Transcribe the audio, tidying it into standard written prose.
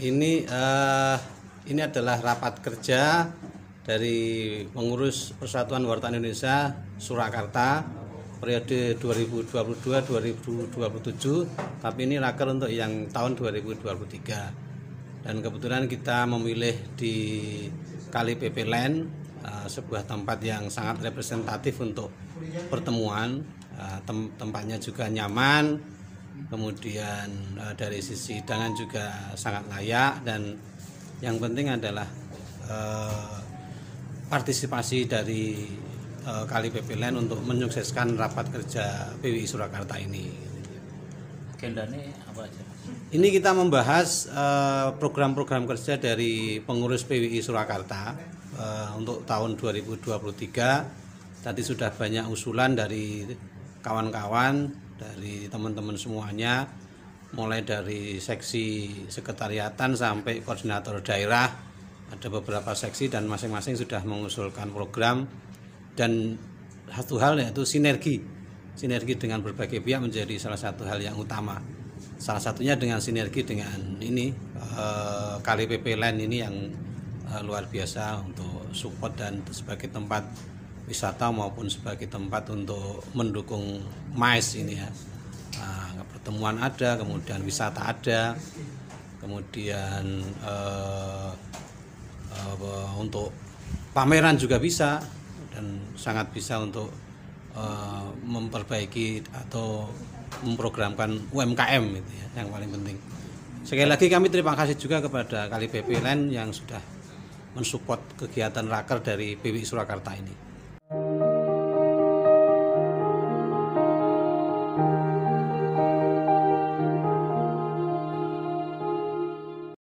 Ini adalah rapat kerja dari pengurus Persatuan Wartawan Indonesia Surakarta periode 2022-2027, tapi ini raker untuk yang tahun 2023. Dan kebetulan kita memilih di Kali PP Land, sebuah tempat yang sangat representatif untuk pertemuan. Tempatnya juga nyaman, kemudian dari sisi hidangan juga sangat layak, dan yang penting adalah partisipasi dari Kali PP Land untuk menyukseskan rapat kerja PWI Surakarta ini. Agendanya apa aja? Ini kita membahas program-program kerja dari pengurus PWI Surakarta untuk tahun 2023. Tadi sudah banyak usulan dari kawan-kawan, dari teman-teman semuanya, mulai dari seksi sekretariatan sampai koordinator daerah. Ada beberapa seksi dan masing-masing sudah mengusulkan program, dan satu hal yaitu sinergi dengan berbagai pihak menjadi salah satu hal yang utama. Salah satunya dengan sinergi dengan ini Kali PP Land ini yang luar biasa untuk support dan sebagai tempat wisata maupun sebagai tempat untuk mendukung MAIS ini ya. Pertemuan ada, kemudian wisata ada, kemudian untuk pameran juga bisa, dan sangat bisa untuk memperbaiki atau memprogramkan UMKM gitu ya, yang paling penting. Sekali lagi kami terima kasih juga kepada Kali PP Land yang sudah mensupport kegiatan raker dari PWI Surakarta ini.